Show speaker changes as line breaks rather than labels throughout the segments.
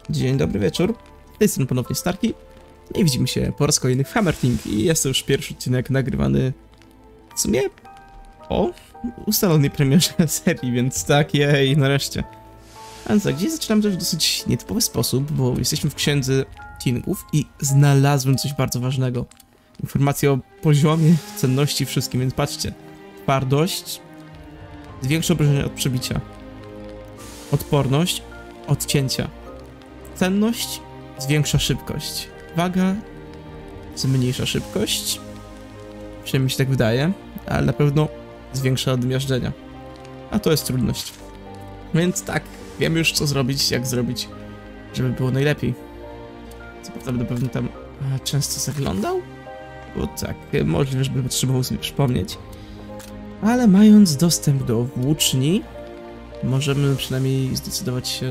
Dzień dobry wieczór, z tej strony ponownie Starki i widzimy się po raz kolejny w Hammerting i jest to już pierwszy odcinek nagrywany w sumie po ustalonej premierze serii, więc tak, jej, nareszcie. A więc tak, dziś zaczynamy też w dosyć nietypowy sposób, bo jesteśmy w księdze Tingów i znalazłem coś bardzo ważnego. Informacje o poziomie cenności wszystkim, więc patrzcie. Twardość, zwiększa obrażenia od przebicia. Odporność, odcięcia. Cenność, zwiększa szybkość. Waga, zmniejsza szybkość. Przynajmniej mi się tak wydaje, ale na pewno zwiększa odmiażdżenia. A to jest trudność. Więc tak, wiem już co zrobić, jak zrobić, żeby było najlepiej. Co prawda będę pewnie tam często zaglądał, bo tak, możliwe, żeby potrzebował sobie przypomnieć. Ale mając dostęp do włóczni, możemy przynajmniej zdecydować się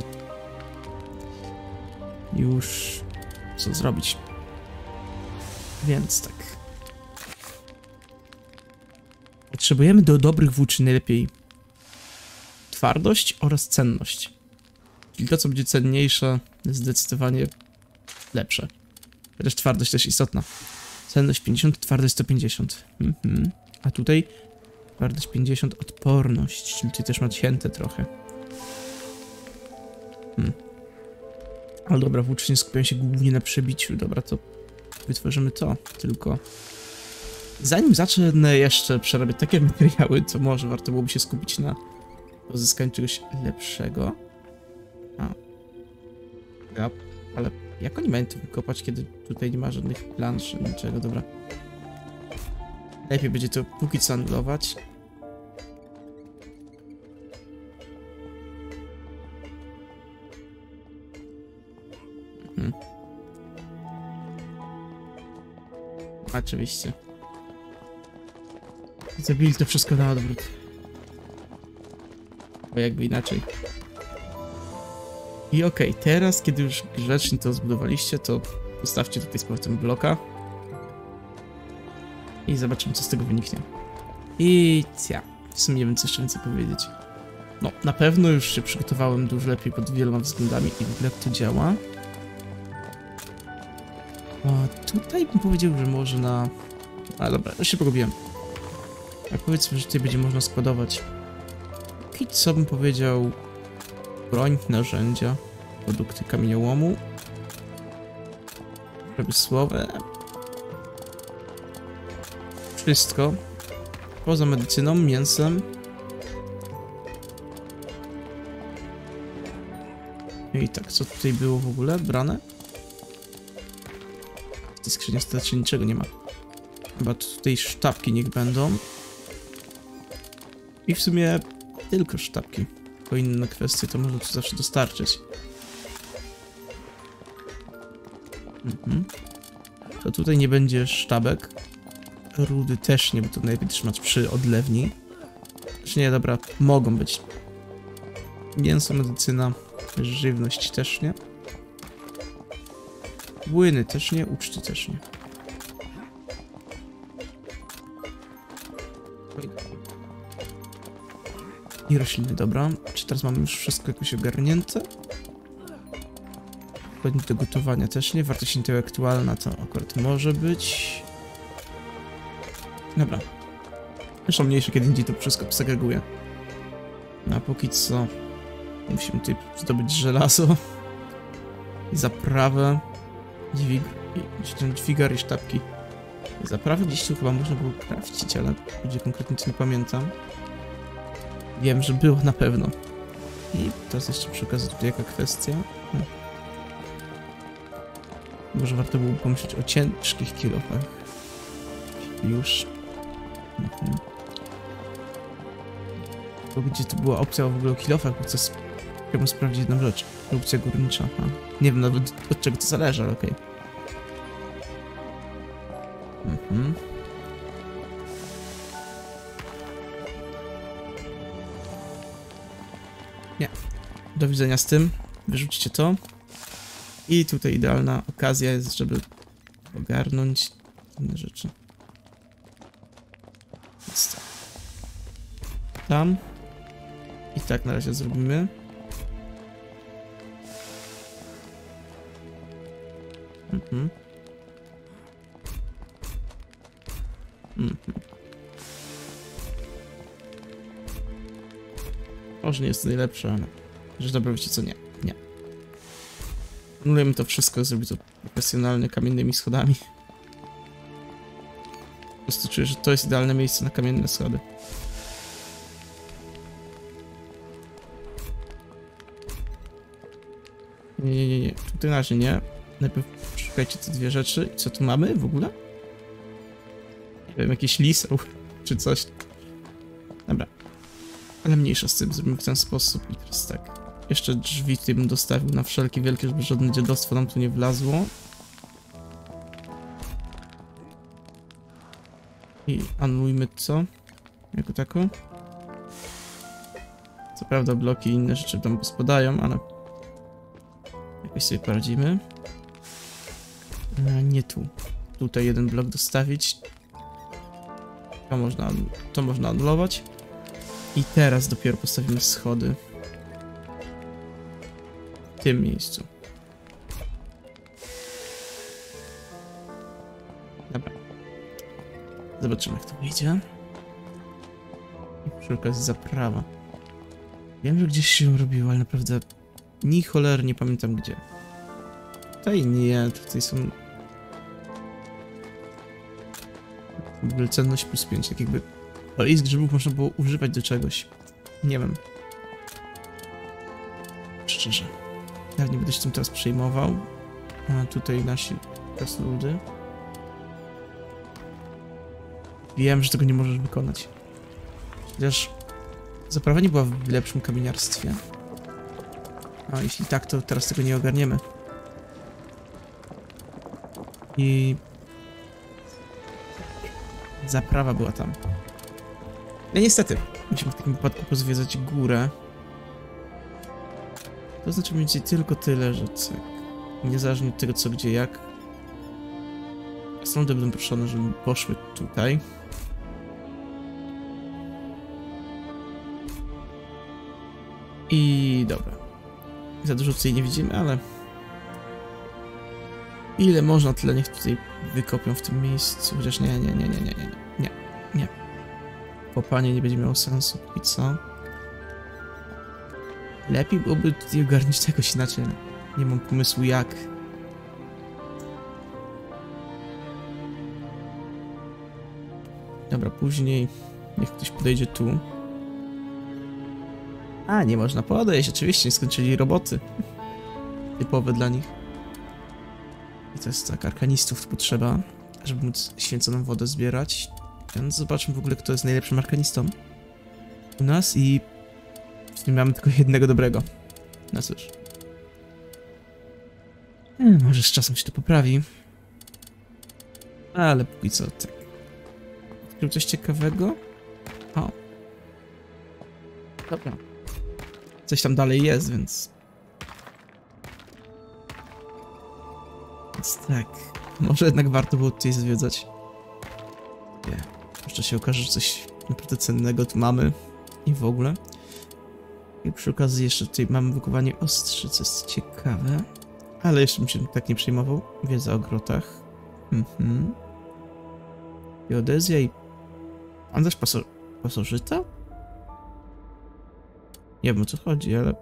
już co zrobić. Więc tak. Potrzebujemy do dobrych włóczni najlepiej twardość oraz cenność. Czyli to, co będzie cenniejsze, jest zdecydowanie lepsze. Chociaż twardość też istotna. Cenność 50, twardość 150. A tutaj twardość 50, odporność, czyli tutaj też ma cięte trochę. Ale dobra, włócznie skupiają się głównie na przebiciu. Dobra, to wytworzymy to. Tylko zanim zacznę jeszcze przerabiać takie materiały, to może warto byłoby się skupić na pozyskaniu czegoś lepszego. Ale jak oni mają to wykopać, kiedy tutaj nie ma żadnych plansz, niczego, dobra. Lepiej będzie to póki co anulować. Oczywiście. Zabili to wszystko na odwrót. Bo jakby inaczej. I okej, teraz kiedy już grzecznie to zbudowaliście, to postawcie tutaj z powrotem bloka. I zobaczymy, co z tego wyniknie. I w sumie nie wiem, co jeszcze więcej powiedzieć. No, na pewno już się przygotowałem dużo lepiej pod wieloma względami i w ogóle jak to działa. O, tutaj bym powiedział, że można... A dobra, już się pogubiłem. A powiedzmy, że tutaj będzie można składować... Co bym powiedział... Broń, narzędzia, produkty kamieniołomu, przemysłowe. Wszystko. Poza medycyną, mięsem. I tak, co tutaj było w ogóle brane? W tej skrzyni niestety niczego nie ma. Chyba tutaj sztabki niech będą. I w sumie tylko sztabki. Bo inne kwestie to można tu zawsze dostarczyć. To tutaj nie będzie sztabek. Rudy też nie, bo to najlepiej trzymać przy odlewni. Znaczy nie, dobra, mogą być. Mięso, medycyna, żywność też nie. Płyny też nie, uczty też nie. I rośliny, dobra. Czy teraz mamy już wszystko jakoś ogarnięte? Składnik do gotowania też nie. Wartość intelektualna to akurat może być. Dobra. Zresztą mniejsze kiedy indziej to wszystko segreguję. A póki co musimy tutaj zdobyć żelazo. I zaprawę. Dźwigar i sztabki. Zaprawę gdzieś tu chyba można było krawcić, ale gdzie konkretnie to nie pamiętam. Wiem, że było na pewno. I teraz jeszcze przy okazji tutaj jaka kwestia. Może warto było pomyśleć o ciężkich kilofach. Już. Bo gdzie tu była opcja w ogóle o kilofach, bo chcę chciałbym sprawdzić jedną rzecz. Opcja górnicza. Nie wiem nawet od czego to zależy, ale okej. Nie. Do widzenia z tym. Wyrzućcie to. I tutaj idealna okazja jest, żeby ogarnąć inne rzeczy. Jest tam. I tak na razie zrobimy. Mhm. Mhm. Może nie jest najlepsze, ale... Że dobra, wiecie co? Nie. Nie. Anulujemy to wszystko, zrobić to profesjonalnie, kamiennymi schodami. Po prostu czuję, że to jest idealne miejsce na kamienne schody. Nie. Tutaj na razie nie. Najpierw szukajcie te dwie rzeczy. I co tu mamy w ogóle? Nie wiem, jakiś liseł czy coś. Dobra. Ale mniejsza z tym, zrobimy w ten sposób i teraz tak. Jeszcze drzwi tutaj bym dostawił na wszelkie wielkie, żeby żadne dziadostwo nam tu nie wlazło. I anulujmy co? Jako tako. Co prawda bloki i inne rzeczy tam pospadają, ale... jakoś sobie poradzimy. Nie tu. Tutaj jeden blok dostawić. To można anulować. I teraz dopiero postawimy schody. W tym miejscu. Dobra. Zobaczymy, jak to wyjdzie. I przy okazji zaprawa. Wiem, że gdzieś się robiło, ale naprawdę ni cholery nie pamiętam gdzie. Tutaj nie, tutaj są... w ogóle cenność +5, tak jakby... olej z grzybów można było używać do czegoś. Nie wiem. Szczerze. Ja nie będę się tym teraz przejmował. A tutaj nasi krasnoludy. Wiem, że tego nie możesz wykonać. Chociaż zaprawa nie była w lepszym kamieniarstwie. A jeśli tak, to teraz tego nie ogarniemy. I... zaprawa była tam. No niestety, musimy w takim wypadku pozwiedzać górę. To znaczy mniej więcej tylko tyle, że tak, niezależnie od tego co, gdzie, jak. Stąd będę proszony, żeby poszły tutaj. I dobra. Za dużo tutaj nie widzimy, ale... ile można, tyle niech tutaj wykopią w tym miejscu. Chociaż nie. Kopanie nie będzie miało sensu póki co. Lepiej byłoby tutaj ogarnić to jakoś inaczej. Nie mam pomysłu jak. Dobra, później niech ktoś podejdzie tu. A, nie można podejść, oczywiście, nie skończyli roboty. Typowe dla nich. I to jest tak, arkanistów tu potrzeba, żeby móc święconą wodę zbierać. Więc zobaczmy w ogóle, kto jest najlepszym arkanistą u nas i... w sumie mamy tylko jednego dobrego. No cóż. Może z czasem się to poprawi. Ale póki co tak. Odkrył coś ciekawego? O. Dobra. Coś tam dalej jest, więc... więc tak. Może jednak warto było tutaj zwiedzać. Nie. Jeszcze się okaże, że coś naprawdę cennego tu mamy. I w ogóle. I przy okazji jeszcze tutaj mamy wykuwanie ostrzy, co jest ciekawe. Ale jeszcze bym się tak nie przejmował. Wiedza o grotach. Geodezja i... Andaż pasożyta? Nie wiem o co chodzi, ale...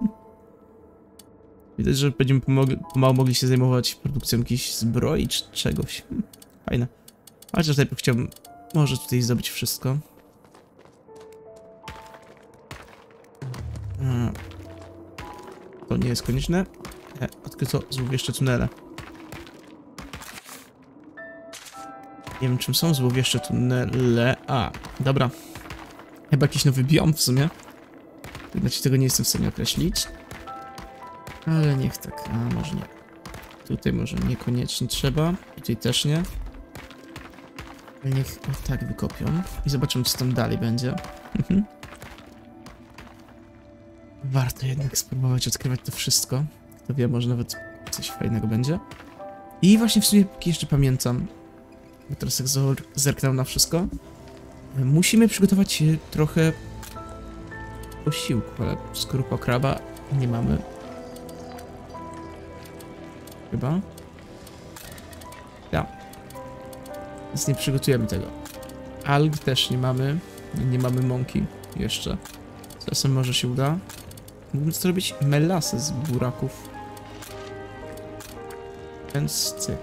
Widać, że będziemy pomału mogli się zajmować produkcją jakiejś zbroi czy czegoś. Fajne. Chociaż najpierw chciałbym może tutaj zdobyć wszystko. To nie jest konieczne. Odkryto złowieszcze tunele. Nie wiem, czym są złowieszcze tunele. A, dobra. Chyba jakiś nowy biom w sumie. Znaczy tego nie jestem w stanie określić. Ale niech tak, a może nie. Tutaj może niekoniecznie trzeba. I tutaj też nie. Ale niech o tak wykopią. I zobaczymy, co tam dalej będzie. Warto jednak spróbować odkrywać to wszystko. Kto wie, może nawet coś fajnego będzie. I właśnie w sumie, póki jeszcze pamiętam, bo teraz jak zerknę na wszystko, musimy przygotować trochę posiłku, ale skorupa kraba nie mamy. Chyba. Ja. Więc nie przygotujemy tego. Alg też nie mamy. Nie mamy mąki jeszcze. Czasem może się uda. Mógłbym zrobić melasę z buraków. Więc cyk.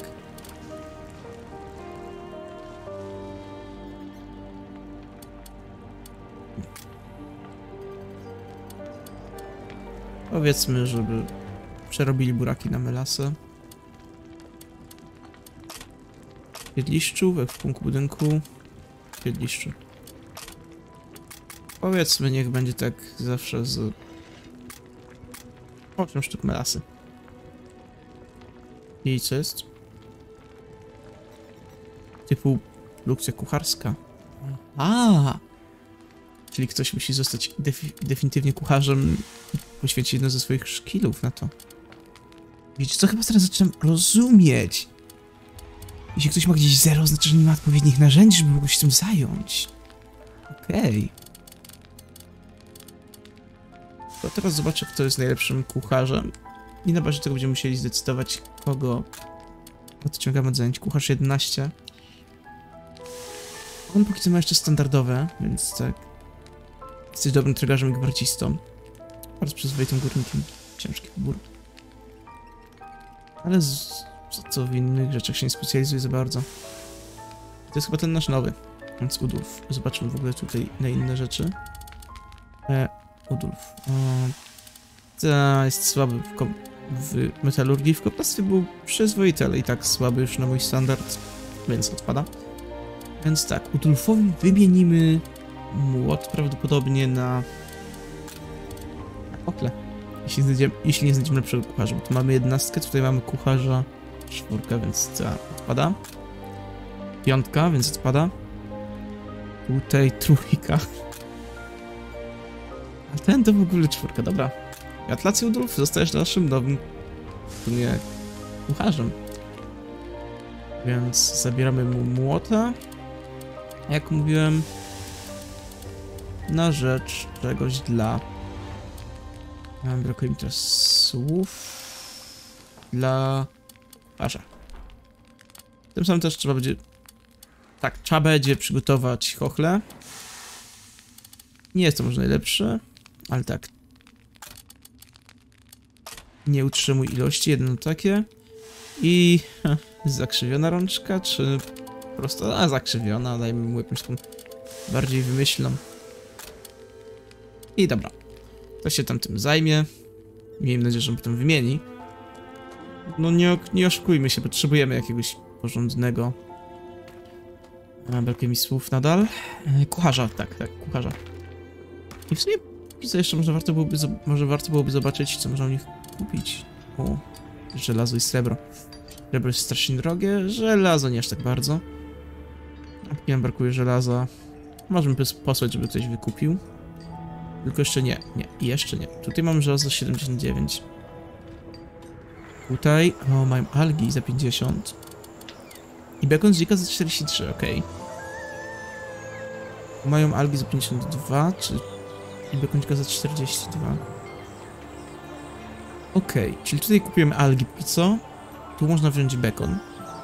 Powiedzmy, żeby przerobili buraki na melasę. W siedliszczu, we ekwipunku budynku. W siedliszczu. Powiedzmy, niech będzie tak zawsze z 8 sztuk melasy. I co jest? Typu produkcja kucharska. Czyli ktoś musi zostać definitywnie kucharzem i poświęcić jedno ze swoich szkilów na to. Wiecie co? Chyba teraz zaczynam rozumieć. Jeśli ktoś ma gdzieś zero, znaczy, że nie ma odpowiednich narzędzi, żeby mógł się tym zająć. Okej. To teraz zobaczę, kto jest najlepszym kucharzem. I na bazie tego będziemy musieli zdecydować, kogo odciągamy od zajęć. Kucharz 11. On póki co ma jeszcze standardowe, więc tak. Jesteś dobrym trygarzem i gwardzistą. Bardzo przyzwoitym górnikiem. Ciężki wybór. Ale co w innych rzeczach się nie specjalizuje za bardzo. To jest chyba ten nasz nowy. Więc Udulf. Zobaczmy w ogóle tutaj na inne rzeczy. Udulf. To jest słaby w metalurgii. W kopalstwie był przyzwoity, ale i tak słaby już na mój standard. Więc odpada. Więc tak, Udulfowi wymienimy młot prawdopodobnie na okle. Jeśli nie znajdziemy lepszego kucharza, bo tu mamy 11, tutaj mamy kucharza 4, więc to odpada. 5, więc odpada. Tutaj 3. A ten to w ogóle 4, dobra. Gratulacje, Udulf, zostajesz naszym nowym kucharzem. Więc zabieramy mu młota. Jak mówiłem, na rzecz czegoś dla... Brakuje mi teraz słów... Dla... kucharza. Tym samym też trzeba będzie... Tak, trzeba będzie przygotować chochle. Nie jest to może najlepsze, ale tak. Nie utrzymuj ilości, jedno takie. I... zakrzywiona rączka, czy... po prostu, zakrzywiona, dajmy mu jakąś tam bardziej wymyślną. I dobra. To się tam tym zajmie. Miejmy nadzieję, że on potem wymieni. No nie oszukujmy się, potrzebujemy jakiegoś porządnego. Brakuje mi słów nadal. Kucharza, tak, kucharza. I w sumie, co jeszcze może warto byłoby zobaczyć, co można u nich kupić. O, żelazo i srebro. Srebro jest strasznie drogie, żelazo nie aż tak bardzo. Jak brakuje żelaza, możemy posłać, żeby ktoś wykupił. Tylko jeszcze nie, jeszcze nie. Tutaj mamy żelazo 79. Tutaj, mają algi za 50. I bekon z dzika za 43, okej. Mają algi za 52, i bekon dzika za 42. Okej, czyli tutaj kupujemy algi póki co. Tu można wziąć bekon.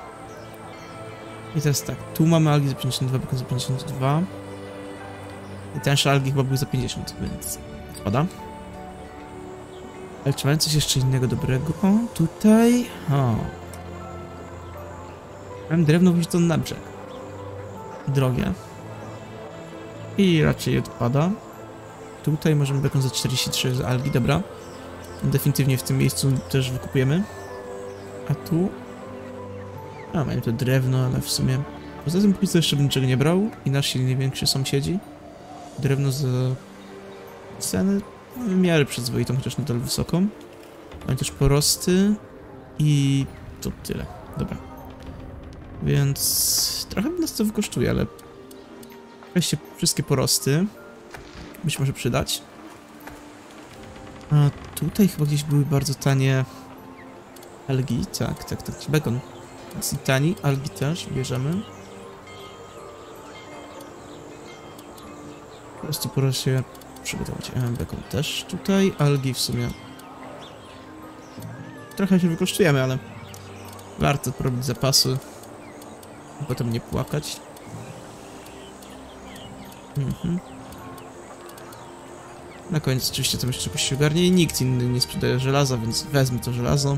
I teraz tak, tu mamy algi za 52, bekon za 52. I tańsze algi chyba były za 50, więc odpada. Ale czy mamy coś jeszcze innego dobrego? O, tutaj... O. Mam drewno wyrzucone na brzeg. Drogie. I raczej odpada. Tutaj możemy bekon za 43 za algi, dobra. Definitywnie w tym miejscu też wykupujemy. A tu... mamy to drewno, ale w sumie... Poza tym póki co jeszcze bym niczego nie brał. I nasi najwięksi sąsiedzi. Drewno za... cenę w miarę przyzwoitą, chociaż nadal wysoką. Mamy też porosty. I... to tyle. Dobra. Więc... trochę nas to wykosztuje, ale... weźcie wszystkie porosty. Być może przydać. A tutaj chyba gdzieś były bardzo tanie... algi, tak, bekon. Więc i tani, algi też bierzemy. Po prostu pora się przygotować. Bekon też tutaj, algi w sumie. Trochę się wykosztujemy, ale warto porobić zapasy. Potem nie płakać. Na koniec oczywiście tam jeszcze jakoś się ogarnie i nikt inny nie sprzedaje żelaza, więc wezmę to żelazo.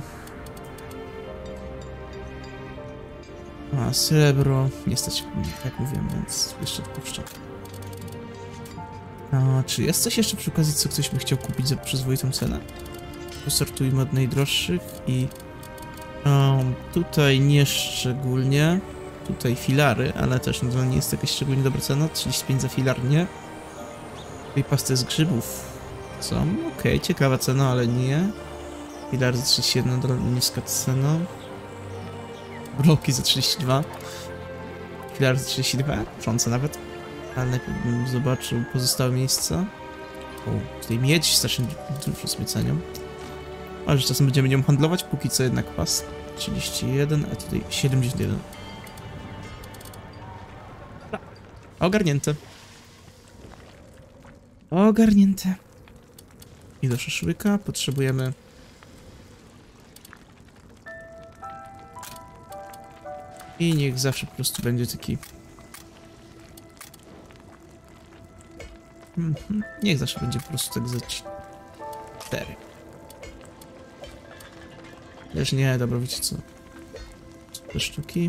A, srebro. Nie stać, jak mówiłem, więc jeszcze odpuszczam. A, czy jest coś jeszcze przy okazji, co ktoś by chciał kupić za przyzwoitą cenę? Posortujmy od najdroższych i... tutaj nie szczególnie. Tutaj filary, ale też nie jest jakaś szczególnie dobra cena. 35 za filar, nie. Tutaj pasty z grzybów są. Okej, ciekawa cena, ale nie. Filar za 31, nadal niska cena. Bloki za 32. Filar za 32, czące nawet. Ale najpierw bym zobaczył pozostałe miejsca. O, tutaj miedź strasznie dużo sobie cenią. Ale że czasem będziemy nią handlować, póki co jednak pas. 31, a tutaj 71. Ogarnięte. Ogarnięte. I do szaszłyka potrzebujemy... I niech zawsze po prostu będzie taki... Niech zawsze będzie po prostu tak za 4. Też nie, dobra, wiecie co? 4 sztuki.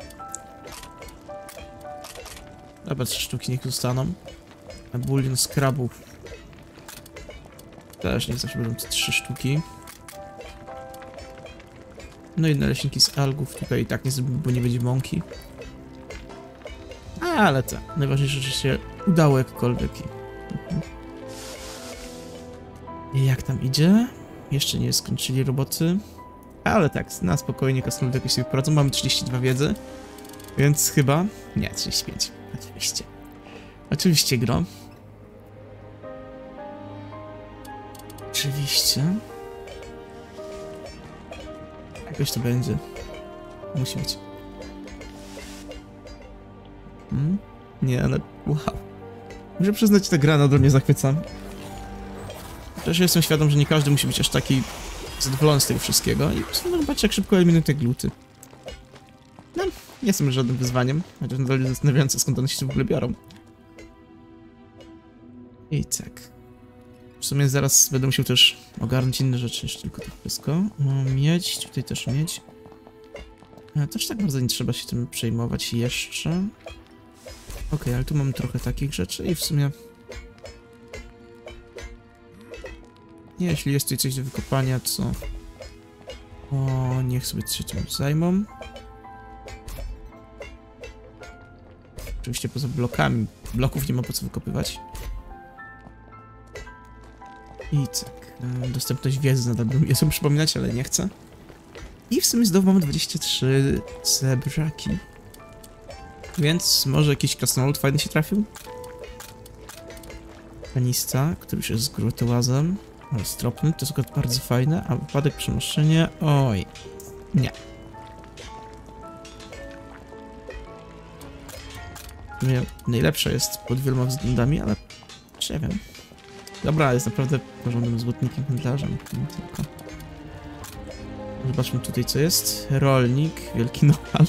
Dobra, 3 sztuki niech zostaną. A bulion z krabów też niech zawsze będą 3 sztuki. No i naleśniki z algów tutaj i tak nie zrobimy, bo nie będzie mąki. Ale tak, najważniejsze, że się udało jakkolwiek. I jak tam idzie? Jeszcze nie skończyli roboty. Ale tak, na spokojnie krasnoludy jakoś sobie poradzą. Mamy 32 wiedzy. Więc chyba... Nie, 35. Oczywiście. Oczywiście, gro. Oczywiście. Jakoś to będzie. Musi być. Nie, ale... Wow. Muszę przyznać, ta gra nadal mnie zachwyca. Też jestem świadom, że nie każdy musi być aż taki zadowolony z tego wszystkiego. I zobaczcie, jak szybko eliminuję te gluty. No, nie są żadnym wyzwaniem. Chociaż nadal jest zastanawiające, skąd one się w ogóle biorą. I tak. W sumie zaraz będę musiał też ogarnąć inne rzeczy, niż tylko to wszystko. Miedź, tutaj też miedź. Też tak bardzo nie trzeba się tym przejmować jeszcze. Okej, ale tu mam trochę takich rzeczy i w sumie... Jeśli jest tutaj coś do wykopania, co... O, niech sobie się tym zajmą. Oczywiście poza blokami. Bloków nie ma po co wykopywać. I tak. Dostępność wiedzy nadal bym sobie przypominać, ale nie chcę. I w sumie znowu mamy 23 zebraki. Więc może jakiś krasnolud fajny się trafił? Kanista, który już jest z grutołazem. Ale stropny, to jest akurat bardzo fajne. A wypadek przenoszenia... Oj. Nie. Najlepsza jest pod wieloma względami, ale... Nie wiem. Dobra, jest naprawdę porządnym złotnikiem, handlarzem. Tylko. Zobaczmy tutaj, co jest. Rolnik, wielki nohal.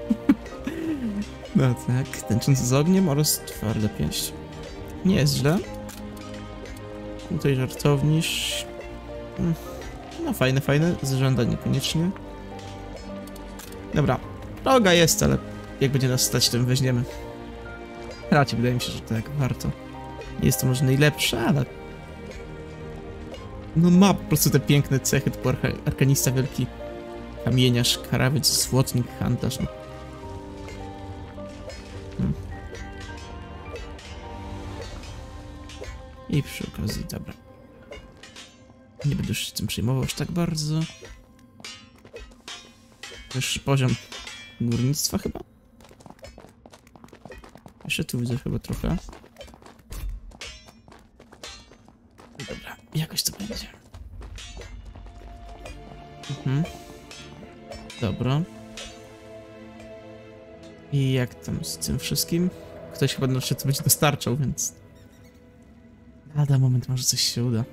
No tak, tęczący z ogniem oraz twarda pięść. Nie jest źle. Tutaj żartownisz. No fajne, fajne. Z żądań niekoniecznie. Dobra, droga jest, ale jak będzie nas stać, to ją weźmiemy. Raczej wydaje mi się, że tak warto. Nie jest to może najlepsze, ale... No ma po prostu te piękne cechy, typu arkanista, wielki kamieniarz, karawiec, złotnik, handlarz. No. I przy okazji, dobra. Nie będę już się tym przejmował aż tak bardzo. Wyższy poziom górnictwa chyba. Jeszcze tu widzę chyba trochę. Dobra, jakoś to będzie. Dobra. I jak tam z tym wszystkim? Ktoś chyba na szczyt będzie dostarczał, więc... Lada moment, może coś się uda.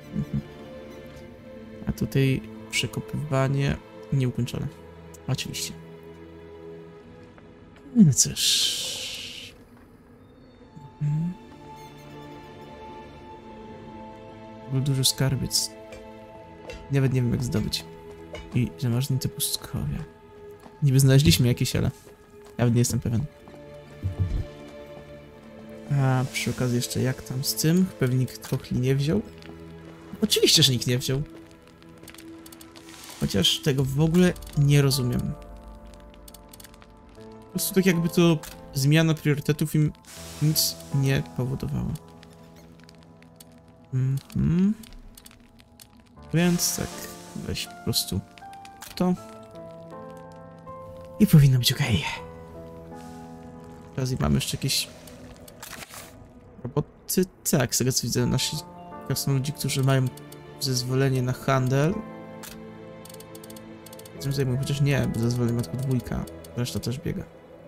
A tutaj przekopywanie nieukończone. Oczywiście. No cóż. Był duży skarbiec. Nawet nie wiem jak zdobyć. I zamarznięte pustkowie. Niby znaleźliśmy jakieś, ale nawet nie jestem pewien. A przy okazji jeszcze jak tam z tym? Pewnie nikt kochli nie wziął. Oczywiście, że nikt nie wziął. Chociaż tego w ogóle nie rozumiem. Po prostu tak jakby to zmiana priorytetów im nic nie powodowała. Więc tak, weź po prostu to. I powinno być ok. W okazji mamy jeszcze jakieś roboty. Tak, z tego co widzę, nasi krasnoludzi, którzy mają zezwolenie na handel. Tym zajmują, chociaż nie, bo zezwolenie ma tylko 2. Reszta też biega.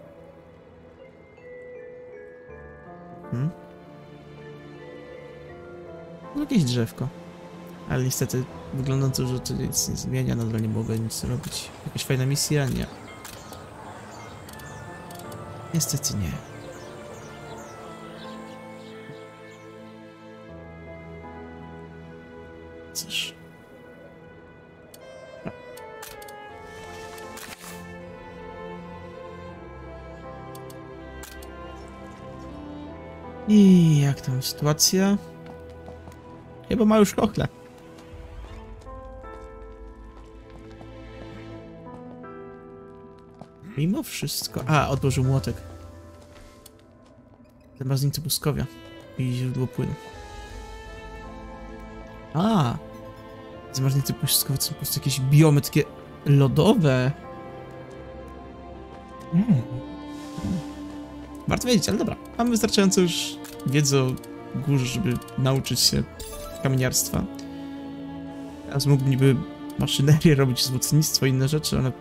No jakieś drzewko. Ale niestety wygląda na to, że to nic nie zmienia, nadal nie mogę nic robić. Jakaś fajna misja? Nie. Niestety nie. Cóż. I jak tam sytuacja? Chyba ma już kochle. Mimo wszystko... A, odłożył młotek. Zamarznięte pustkowia. I źródło płynu. A, zamarznięte pustkowia to są po prostu jakieś biomy takie lodowe. Warto wiedzieć, ale dobra. Mamy wystarczająco już wiedzy o górze, żeby nauczyć się kamieniarstwa. Teraz mógłbym niby maszynerię robić, wzmocnictwo i inne rzeczy, ale...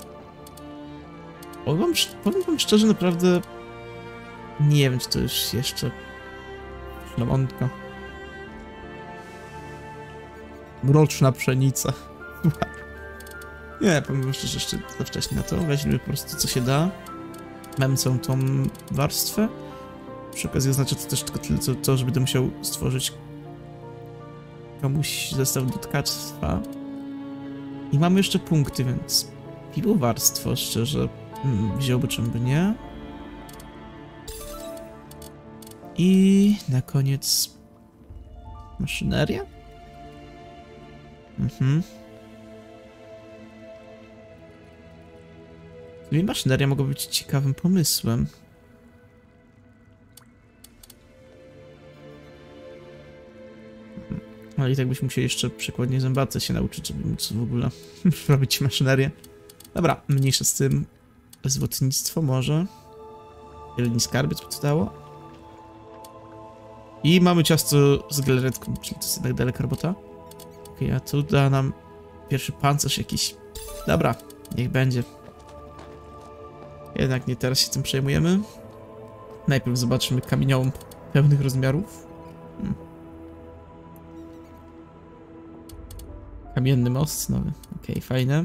Powiem wam szczerze, naprawdę... Nie wiem, czy to już jeszcze... Szlamonka. Mroczna pszenica. Nie, powiem wam szczerze, jeszcze za wcześnie na to. Weźmy po prostu co się da. Mamy całą tą warstwę. Przy okazji oznacza to też tylko tyle, co że będę musiał stworzyć komuś zestaw do tkactwa. I mamy jeszcze punkty, więc piwowarstwo, szczerze, wziąłby czemu by nie. I na koniec maszyneria? Czyli maszyneria mogła być ciekawym pomysłem. Ale i tak byśmy musieli jeszcze przykładnie zębatce się nauczyć, żeby móc w ogóle robić maszynerię. Dobra, mniejsza z tym. Złotnictwo może. Jeleni skarbiec by to dało. I mamy ciasto z galaretką, czyli to jest jednak daleka robota. Okej, a tu da nam pierwszy pancerz jakiś. Dobra, niech będzie. Jednak nie teraz się tym przejmujemy. Najpierw zobaczymy kamieniołom pełnych rozmiarów. Kamienny most nowy. Okej, fajne.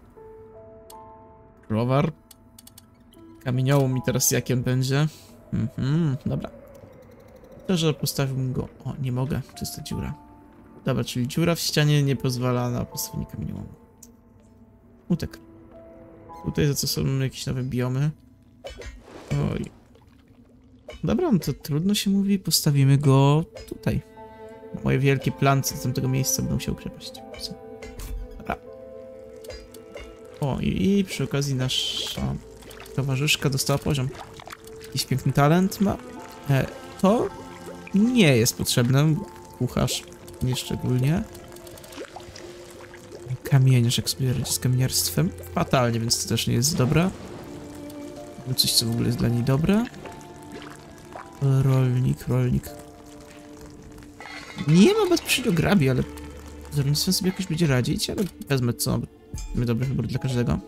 Browar. Kamieniołom i teraz jaki on będzie? Dobra. To, że postawiłbym go... O, nie mogę. Czysta dziura. Dobra, czyli dziura w ścianie nie pozwala na postawienie kamieniołomu. Utek. Tutaj za co są jakieś nowe biomy. Oj. Dobra, no to trudno się mówi. Postawimy go tutaj. Moje wielkie plance z tamtego miejsca będą się przepaść. Dobra. O, i przy okazji nasza towarzyszka dostała poziom. Jakiś piękny talent ma. To nie jest potrzebne. Kucharz nieszczególnie. Kamieniarz, jak sobie radzi z kamieniarstwem. Fatalnie, więc to też nie jest dobre. Coś, co w ogóle jest dla niej dobre. Rolnik. Nie ma bezpośrednio grabi, ale z rolnictwem sobie jakoś będzie radzić, ale wezmę co. Mamy dobry wybór dla każdego.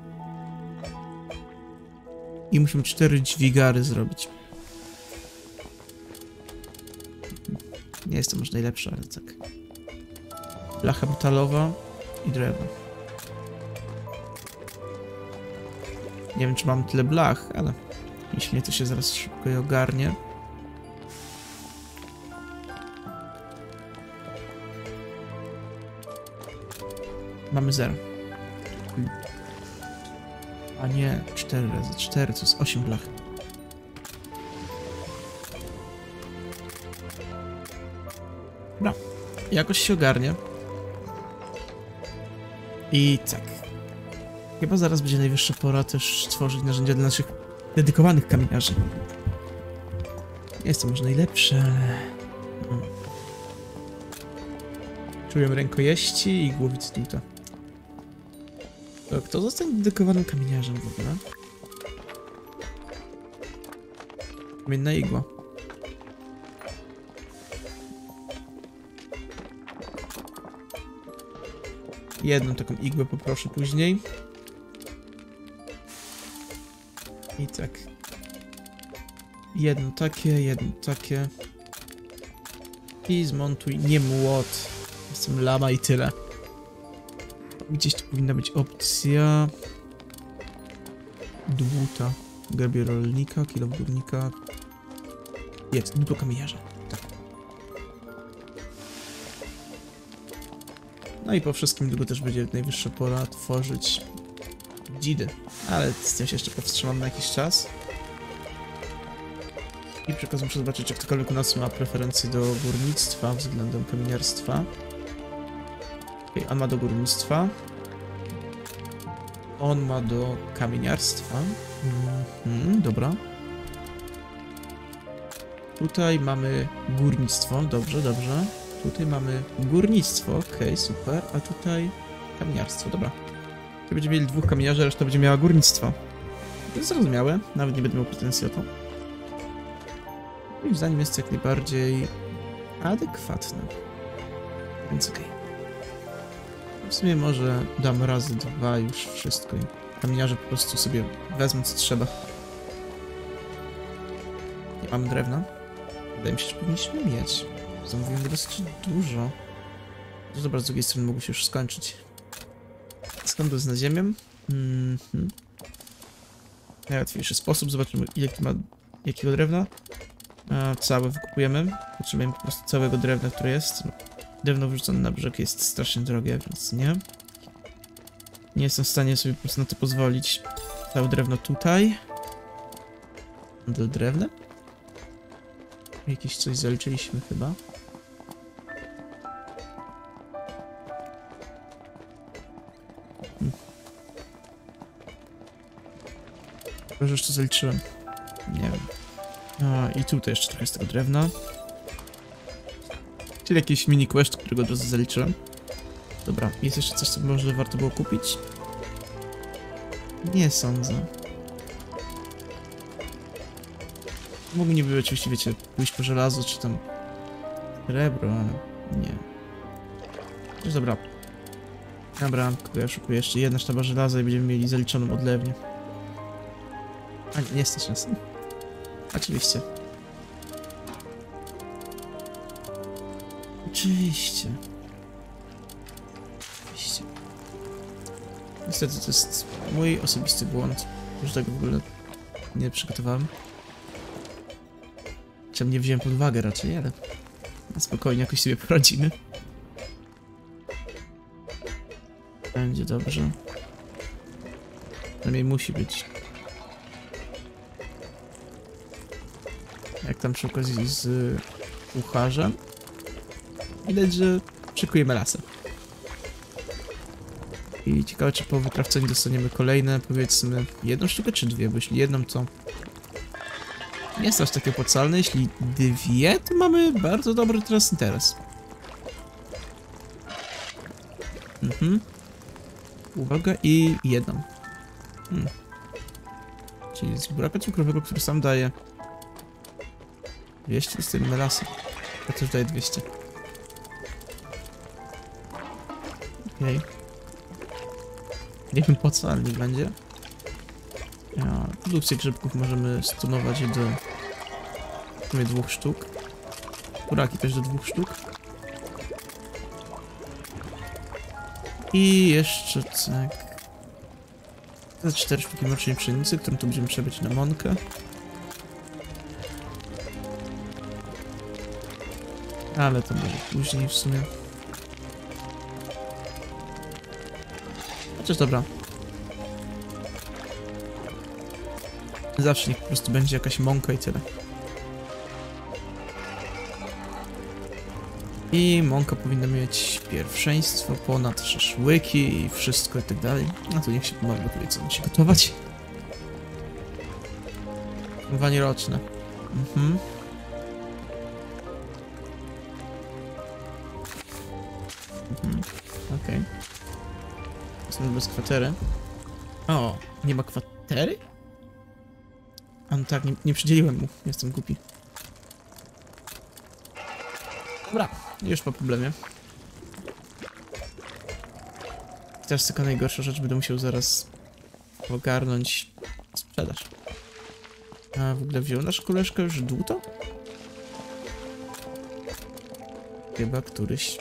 I musimy 4 dźwigary zrobić. Nie jest to może najlepsze, ale tak. Blacha metalowa i drewno. Nie wiem, czy mam tyle blach, ale jeśli nie, to się zaraz szybko je ogarnie. Mamy 0. A nie, 4 razy 4, to jest 8 blach. Dobra, jakoś się ogarnie. I tak. Chyba zaraz będzie najwyższa pora też stworzyć narzędzia dla naszych dedykowanych kamieniarzy. Jest to może najlepsze. Czuję rękojeści i głowic dłuta. To kto zostanie dedykowanym kamieniarzem w ogóle? Kamienna igła. Jedną taką igłę poproszę później. I tak. Jedno takie. I zmontuj nie młot. Jestem lama i tyle. Gdzieś tu powinna być opcja dłuta. Grabie rolnika, kilo górnika. Jest, dłuto kamieniarza. Tak. No i po wszystkim długo też będzie najwyższa pora tworzyć dzidy. Ale z tym się jeszcze powstrzymam na jakiś czas. I przy okazji muszę zobaczyć, czy ktokolwiek u nas ma preferencje do górnictwa względem kamieniarstwa. Okej, on ma do górnictwa. On ma do kamieniarstwa. Dobra. Tutaj mamy górnictwo. Dobrze. Tutaj mamy górnictwo. Okej, super. A tutaj kamieniarstwo. Dobra. Tu będziemy mieli 2 kamieniarzy, a reszta będzie miała górnictwo. To jest zrozumiałe. Nawet nie będę miał pretensji o to. Moim zdaniem jest to jak najbardziej adekwatne. Więc okej. W sumie może dam razy 2 już wszystko i kamieniarze po prostu sobie wezmą co trzeba. Nie mamy drewna. Wydaje mi się, że powinniśmy mieć. Zamówiłem go dosyć dużo. No dobra, z drugiej strony mogło się już skończyć. Skąd to jest na ziemię? Najłatwiejszy sposób. Zobaczymy, ile to ma jakiego drewna. Całe wykupujemy. Potrzebujemy po prostu całego drewna, które jest. Drewno wyrzucone na brzeg jest strasznie drogie, więc nie. Nie jestem w stanie sobie po prostu na to pozwolić. Całe drewno tutaj. Do drewna. Jakieś coś zaliczyliśmy chyba. Może jeszcze zaliczyłem. Nie wiem. I tutaj jeszcze trochę z tego drewna. Czyli jakiś mini quest, którego od razu zaliczyłem. Dobra, jest jeszcze coś, co może warto było kupić? Nie sądzę. Mógł niby oczywiście, wiecie, pójść po żelazo, czy tam srebro, ale nie. No dobra. Dobra, tylko ja szukuję jeszcze jedna sztaba żelaza i będziemy mieli zaliczoną odlewnię. A nie stać nas. Oczywiście. Oczywiście. Niestety to jest mój osobisty błąd. Już tego w ogóle nie przygotowałem. Czemu nie wziąłem pod uwagę raczej, ale spokojnie jakoś sobie poradzimy. Będzie dobrze. Przynajmniej musi być. Jak tam przy okazji z kucharzem. Widać, że szykujemy lasę. I ciekawe, czy po wytrawceniu dostaniemy kolejne, powiedzmy, 1 sztukę czy 2, bo jeśli jedną, to nie jest aż takie opłacalne. Jeśli 2, to mamy bardzo dobry teraz interes. Uwaga, i 1. Czyli z buraka cukrowego, który sam daje 200, dostajemy lasy. To też daje 200. Okej. Nie wiem po co, ale niech będzie. Produkcję grzybków możemy stunować do w sumie 2 sztuk. Buraki też do 2 sztuk. I jeszcze tak. Za 4 sztuki mrocznej pszenicy, którą tu będziemy przebyć na mąkę. Ale to może później w sumie. Chociaż dobra. Zawsze niech po prostu będzie jakaś mąka i tyle. I mąka powinna mieć pierwszeństwo ponad szaszłyki i wszystko i tak dalej. No to niech się pomaga gotuje, co musi gotować. Pływanie roczne. Okej. Są bez kwatery. O, nie ma kwatery? A no tak, nie przydzieliłem mu. Jestem głupi. Dobra, już po problemie. Teraz tylko najgorsza rzecz, będę musiał zaraz ogarnąć sprzedaż. A w ogóle wziął nasz koleżka już dłuto? Chyba któryś.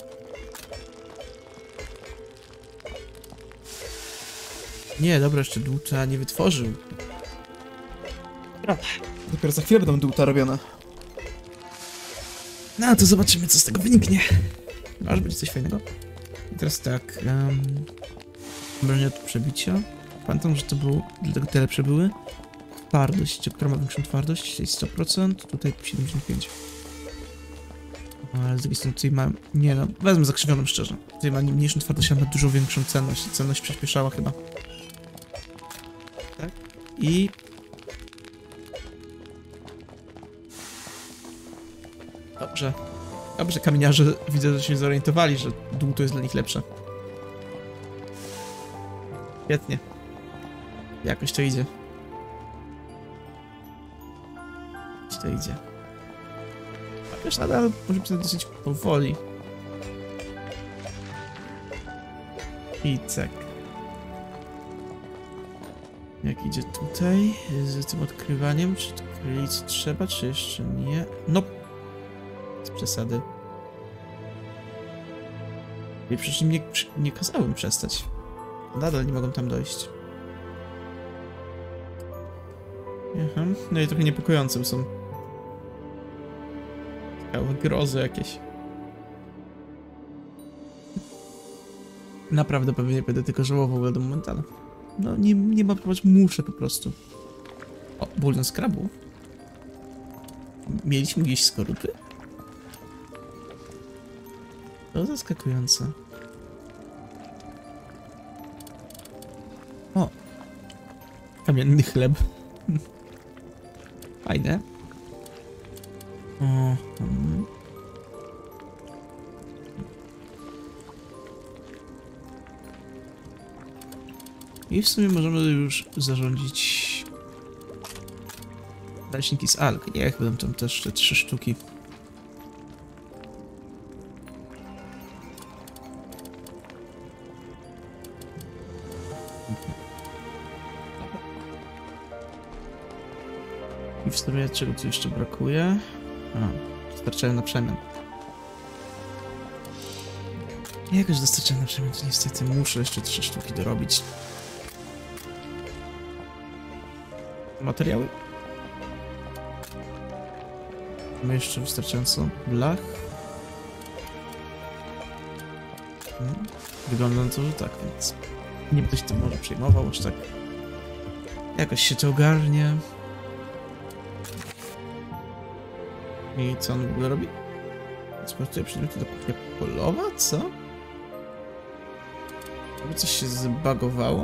Nie, dobra, jeszcze dłuta nie wytworzył. Dobra, dopiero za chwilę będą dłuta robione. No to zobaczymy, co z tego wyniknie. Może być coś fajnego. I teraz tak, broń od przebicia. Pamiętam, że to było, dlatego te lepsze były. Twardość, która ma większą twardość, jest 100%, tutaj 75%. Ale z drugiej strony tutaj mam, nie no, wezmę zakrzywioną szczerze. Tutaj ma mniejszą twardość, ale ma dużo większą cenność. Cenność przyspieszała chyba. Tak? I... Dobrze. Dobrze, kamieniarze widzę, że się zorientowali, że dół to jest dla nich lepsze. Świetnie. Jakoś to idzie. Jakoś to idzie. Chociaż nadal może być dosyć powoli. I tak. Jak idzie tutaj z tym odkrywaniem? Czy odkryli co trzeba, czy jeszcze nie? No. Z przesady. I przecież nie kazałem przestać. Nadal nie mogą tam dojść. Aha. No i trochę niepokojące są. Ciekawe grozy jakieś. Naprawdę pewnie nie będę tylko żałował do momentalnie. No nie ma popatrz, muszę po prostu. O, bulion z krabu. Mieliśmy gdzieś skorupy? To zaskakujące. O! Kamienny chleb. Fajne. O, I w sumie możemy już zarządzić leśniki z alg. Niech będą tam też te 3 sztuki. I w sumie czego tu jeszcze brakuje? A, dostarczają na przemian. Jakoś dostarczają na przemian, to niestety muszę jeszcze 3 sztuki dorobić. Materiały. Mamy jeszcze wystarczająco blach. Wygląda na to, że tak, więc nie będę się tym może przejmował, aż tak. Jakoś się to ogarnie. I co on w ogóle robi? Sportuje przedmioty do kuchnia polowa? Co? Żeby coś się zbagowało?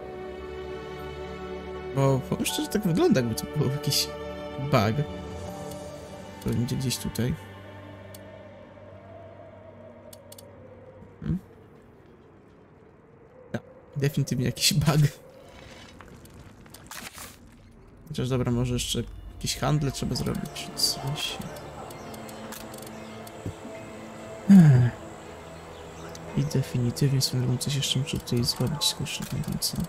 Bo powiem szczerze, tak wygląda, jakby to był jakiś bug. To będzie gdzieś tutaj. No, definitywnie jakiś bug. Chociaż dobra, może jeszcze jakieś handle trzeba zrobić, czy coś. I definitywnie swoją drogą coś jeszcze muszę tutaj zrobić, tylko jeszcze nie wiem co.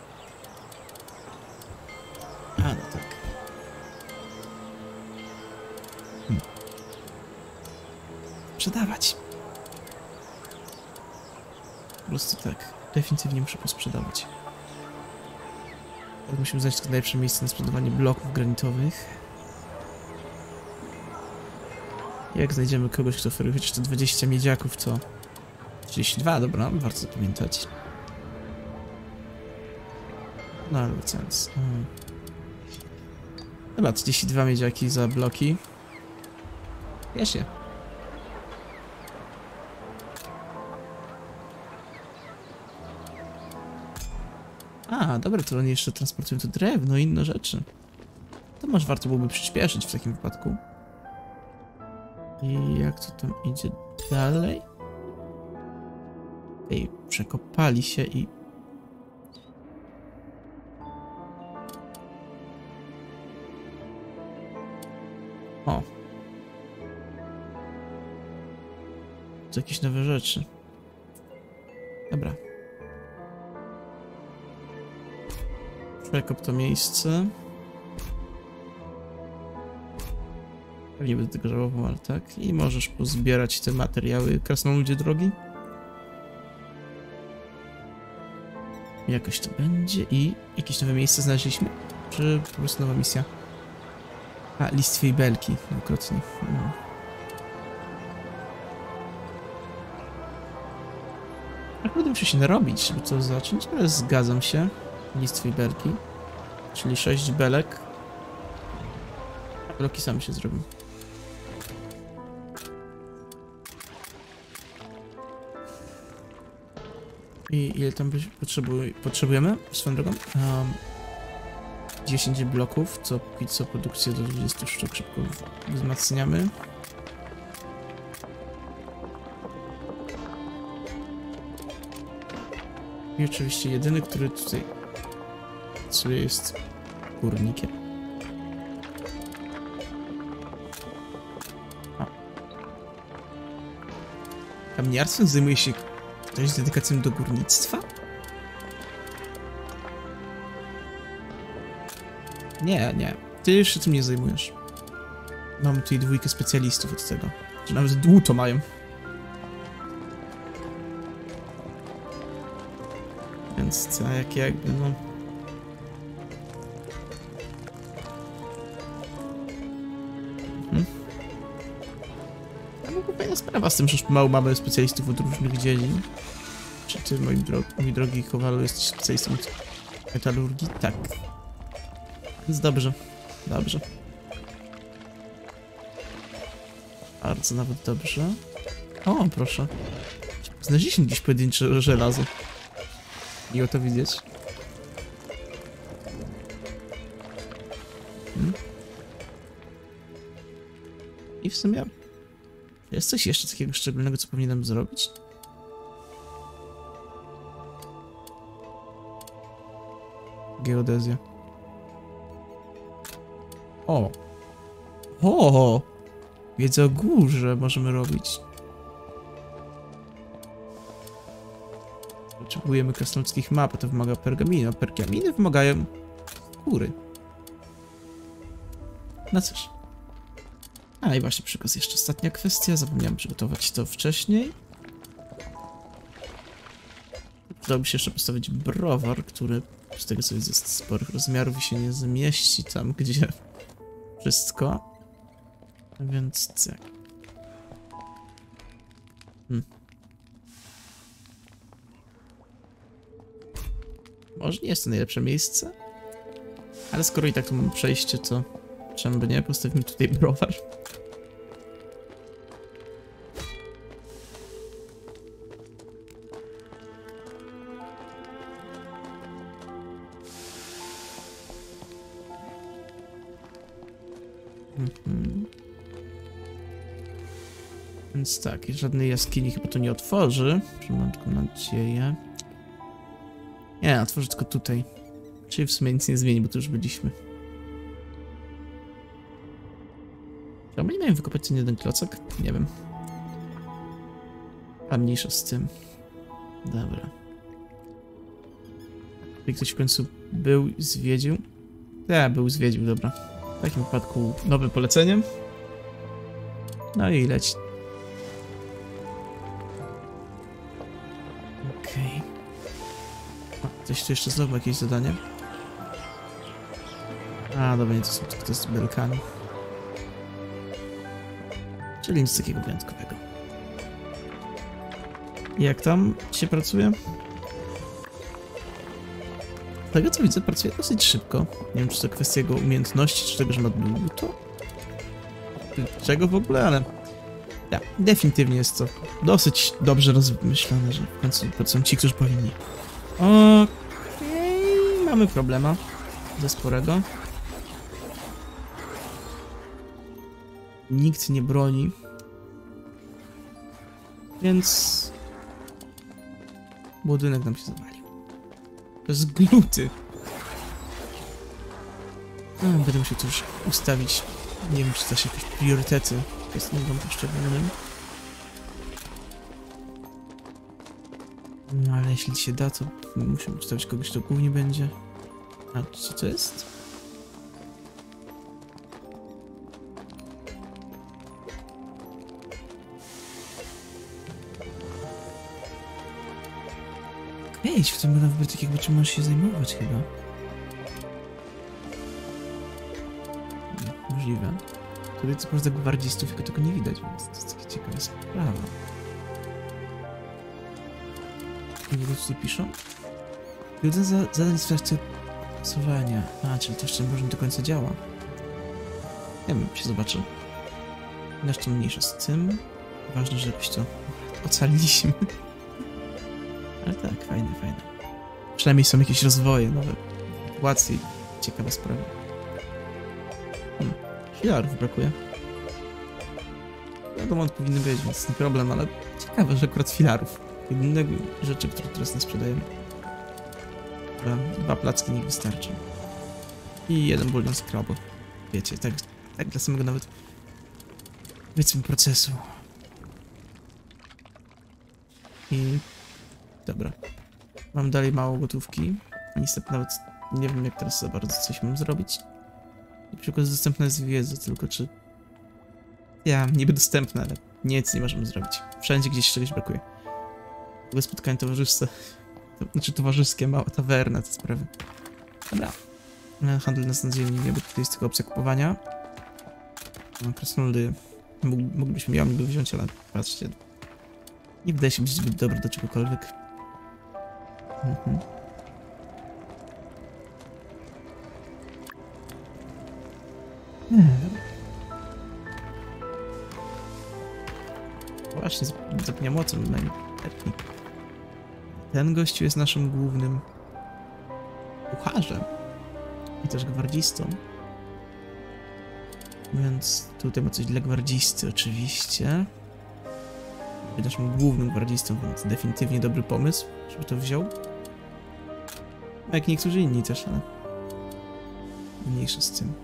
A, no tak. Sprzedawać. Po prostu tak. Definitywnie muszę posprzedawać. Musimy znaleźć tylko najlepsze miejsce na sprzedawanie bloków granitowych. Jak znajdziemy kogoś, kto oferuje chociaż te 20 miedziaków, to 32, dobra, warto zapamiętać. No ale sens. Dobra, 32 miedziaki za bloki. Wiesz je. A, dobra, to oni jeszcze transportują to drewno i inne rzeczy. To może warto byłoby przyspieszyć w takim wypadku. I jak to tam idzie dalej? Ej, przekopali się i... O. To jakieś nowe rzeczy. Dobra. Przekop to miejsce. Pewnie będę tego żałował, ale tak. I możesz pozbierać te materiały, krasnoludzie drogi. Jakoś to będzie. I jakieś nowe miejsce znaleźliśmy? Czy po prostu nowa misja? A, listwie i belki. Dwukrotnie. No. Tak będę musiał się narobić, żeby to zacząć, ale zgadzam się. Listwie i belki. Czyli 6 belek. Bloki same się zrobią. I ile tam potrzebujemy swoją drogą? 10 bloków, co póki co produkcję do 20 sztuk szybko wzmacniamy. I oczywiście jedyny, który tutaj pracuje, jest górnikiem. Kamieniarstwem zajmuje się ktoś z dedykacją do górnictwa? Nie, nie. Ty już się tym nie zajmujesz. Mamy tutaj 2 specjalistów od tego. Że nawet dół to mają. Więc co, jakby, no... Fajna sprawa z tym, że już mało mamy specjalistów od różnych dziedzin. Czy ty, mój drogi Kowalu, jesteś specjalistą od metalurgii? Tak. Więc dobrze. Dobrze. Bardzo nawet dobrze. O, proszę. Znaleźliśmy gdzieś pojedyncze żelazo. Miło to widzieć. I w sumie... Jest coś jeszcze takiego szczególnego, co powinienem zrobić? Geodezja. O! O! Wiedzę o górze możemy robić. Potrzebujemy krasnoludzkich map, to wymaga pergaminu, a pergaminy wymagają góry. No cóż. A i właśnie przykaz jeszcze ostatnia kwestia, zapomniałem przygotować to wcześniej. Przydałoby się jeszcze postawić browar, który z tego co jest sporych rozmiarów i się nie zmieści tam, gdzie wszystko. Więc tak. Może nie jest to najlepsze miejsce, ale skoro i tak tu mamy przejście, to czemu by nie? Postawimy tutaj browar. Więc tak, żadnej jaskini chyba to nie otworzy. Mam taką nadzieję. Nie, otworzy tylko tutaj. Czyli w sumie nic nie zmieni, bo tu już byliśmy. Czy oni mają wykopać ten jeden klocek? Nie wiem. A mniejsza z tym. Dobra. Czy ktoś w końcu był, zwiedził? Tak, był, zwiedził, dobra. W takim wypadku nowe polecenie. No i leci. Okej. Coś tu jeszcze znowu jakieś zadanie? A, dobra, nie, to są tylko z belkami. Czyli nic takiego wyjątkowego. Jak tam się pracuje? Z tego co widzę, pracuje dosyć szybko. Nie wiem, czy to kwestia jego umiejętności, czy tego, że ma dłuto? Czego w ogóle, ale... Ja, definitywnie jest to dosyć dobrze rozmyślone, że w końcu pracują ci, którzy powinni. Okej, mamy problema. Ze sporego. Nikt nie broni. Więc... budynek nam się zawalił. To jest gluty. Będę musiał to już ustawić. Nie wiem, czy też jakieś priorytety kwestionują poszczególnym. No ale jeśli się da, to muszę ustawić kogoś, kto głównie będzie. A co to jest? Okej, w tym nawet tak jakby czym możesz się zajmować chyba. Możliwe. Tutaj co prawda gwardzistów, tylko tego nie widać, więc to jest taka ciekawa sprawa. I w ogóle tutaj piszą? Jeden zadań w trakcie głosowania. A, czyli to jeszcze może nie do końca działa. Nie wiem, się zobaczy. Zresztą mniejsza z tym. Ważne, że jakoś to ocaliliśmy. Ale tak, fajne, fajne. Przynajmniej są jakieś rozwoje, nowe sytuacje. Ciekawa sprawa. Filarów brakuje. Wiadomo, on powinny być, więc nie problem, ale ciekawe, że akurat filarów. Jedyne rzeczy, które teraz nie sprzedajemy. Dwa placki nie wystarczą. I jeden bulion z krabu. Wiecie, tak dla samego nawet, powiedzmy, procesu. I... dobra. Mam dalej mało gotówki. Niestety nawet nie wiem, jak teraz za bardzo coś mam zrobić. Na przykład dostępna jest wiedza, tylko czy... ja, niby dostępna, ale nic nie możemy zrobić. Wszędzie gdzieś czegoś brakuje. W ogóle spotkanie towarzyskie, znaczy towarzyskie, mała tawerna, te sprawy. Dobra. Handel nas nadziejnie, bo tutaj jest tylko opcja kupowania. Krasnoludy moglibyśmy go wziąć, ale patrzcie. Nie wydaje się być zbyt dobry do czegokolwiek. Właśnie, zapomniałem o tym. Ten gościu jest naszym głównym kucharzem i też gwardzistą. Więc tutaj ma coś dla gwardzisty oczywiście. Naszym głównym gwardzistą, więc definitywnie dobry pomysł, żeby to wziął. Jak niektórzy inni też, ale mniejsza z tym.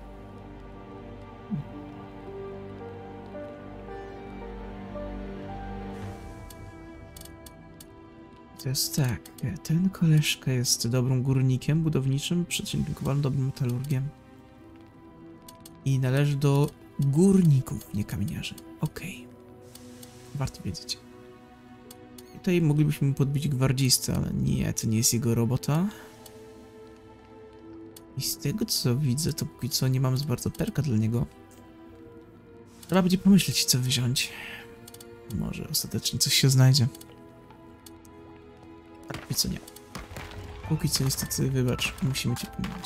To jest tak, ten koleżka jest dobrym górnikiem budowniczym, przeciwnikiem dobrym metalurgiem. I należy do górników, nie kamieniarzy. Okej. Warto wiedzieć. Tutaj moglibyśmy mu podbić gwardzistę, ale nie, to nie jest jego robota. I z tego co widzę, to póki co nie mamy za bardzo perka dla niego. Trzeba będzie pomyśleć, co wziąć. Może ostatecznie coś się znajdzie. A póki co nie. Póki co niestety, wybacz, musimy cię pomylić.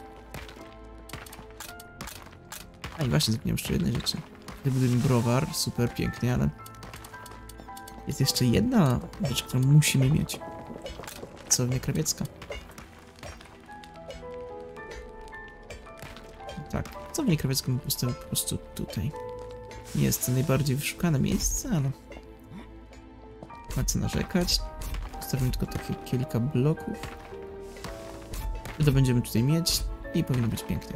A i właśnie zapomniałem jeszcze jednej rzeczy. Wybudujemy browar, super, pięknie, ale... jest jeszcze jedna rzecz, którą musimy mieć. Pracownia krawiecka. Tak, pracownię krawiecką postawię po prostu tutaj. Nie jest to najbardziej wyszukane miejsce, ale... ma co narzekać. Postawimy tylko takie kilka bloków. To będziemy tutaj mieć i powinno być piękne.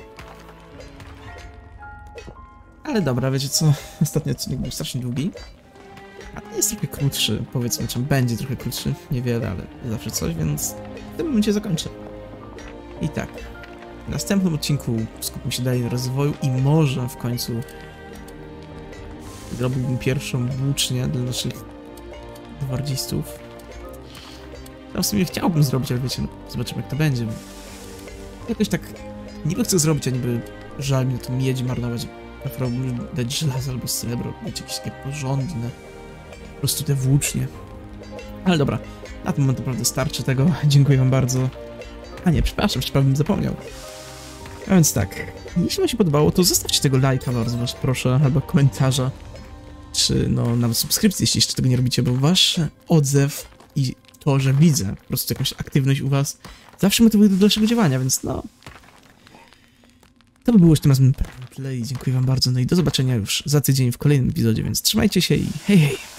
Ale dobra, wiecie co? Ostatni odcinek był strasznie długi. A jest trochę krótszy, powiedzmy, czym będzie trochę krótszy. Niewiele, ale zawsze coś, więc w tym momencie zakończę. I tak. W następnym odcinku skupimy się dalej na rozwoju i może w końcu zrobiłbym pierwszą włócznię dla naszych gwardzistów. Tam w sumie chciałbym zrobić, ale wiecie, no, zobaczymy jak to będzie. Jakoś tak niby chcę zrobić, a niby żal mi na to miedź marnować. Preferowałbym dać żelazo albo srebro, mieć jakieś takie porządne, po prostu te włócznie. Ale dobra, na ten moment naprawdę starczy tego. Dziękuję wam bardzo. A nie, przepraszam, bym zapomniał. A więc tak, jeśli wam się podobało, to zostawcie tego lajka bardzo was proszę, albo komentarza, czy no nawet subskrypcję, jeśli jeszcze tego nie robicie, bo wasz odzew i to, że widzę po prostu jakąś aktywność u was, zawsze motywuje do dalszego działania, więc no... To by było już tym razem Play. Dziękuję wam bardzo, no i do zobaczenia już za tydzień w kolejnym epizodzie, więc trzymajcie się i hej hej!